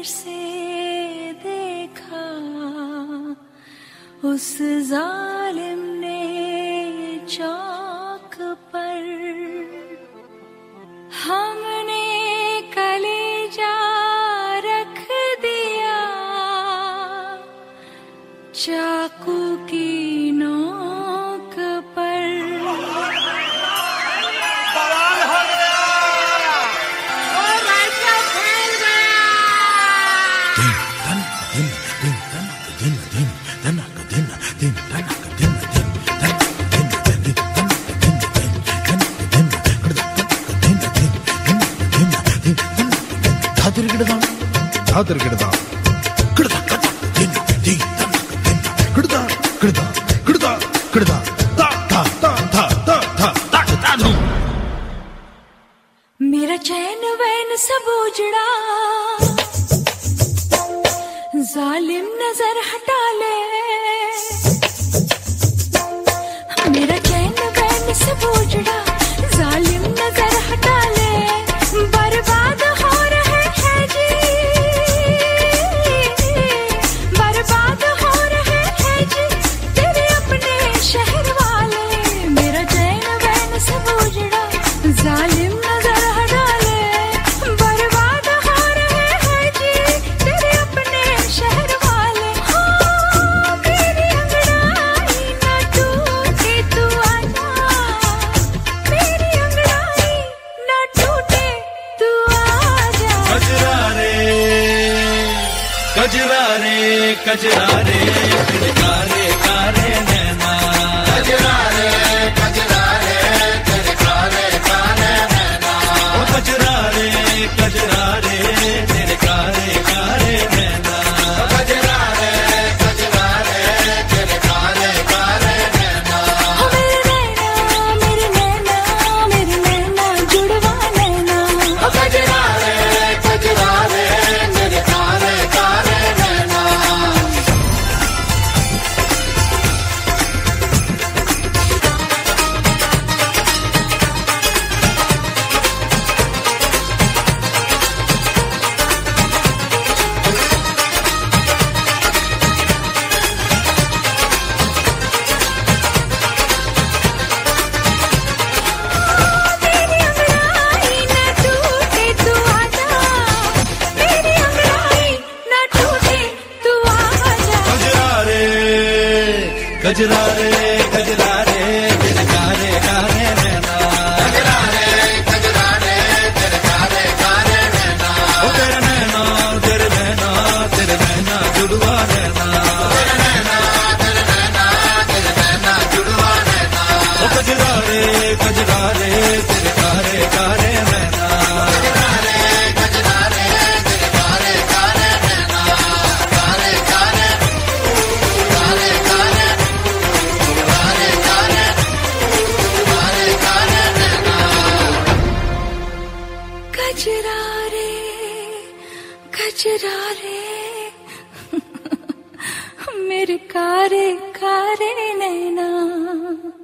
से देखा उस जालिम ने चौक पर, हमने कलेजा रख दिया चाकू की नोक पर। बवाल हो गया और राजा फैल गया। मेरा चैन वैन सब उजड़ा, जालिम नजर हटा ले। मेरा चैन वैन सब उजड़ा, जालिम नजर हटा ले। बर्बाद हो रहे हैं जी, बर्बाद हो रहे हैं जी तेरे अपने शहर वाले। मेरा चैन वैन सब उजड़ा, जालिम नजर हटा ले। बर्बाद हो रहे हैं जी तेरे अपने शहर वाले। हाँ मेरी अंगड़ाई ना टूटे तू आजा, मेरी अंगड़ाई ना टूटे तू आजा। कजरा रे कजरा रे कजरा रे तेरे कारे कारे नैना। कजरा रे तेरे काले काले नैना। ओ कजरा रे तेरे कारे कारे नैना। कजरा रे तेरे काले काले नैना। हो मेरे नैना जुड़वा नैना। कजरा रे मेरे काले काले नैना। मेरी अंगड़ाई ना टूटे तू आजा, मेरी अंगड़ाई ना टूटे तू आजा। कजरा रे तेरे कारे कारे नैना। कजरा रे तेरे काले काले नैना। ओ तेरे नैना जुड़वा नैना। तेरे नैना जुड़वा नैना। ओ कजरा रे तेरे कारे कारे नैना। कजरा रे तेरे काले काले नैना। काले काले काले काले काले काले काले काले नैना। कजरा रे मेरे कारे कारे नैना।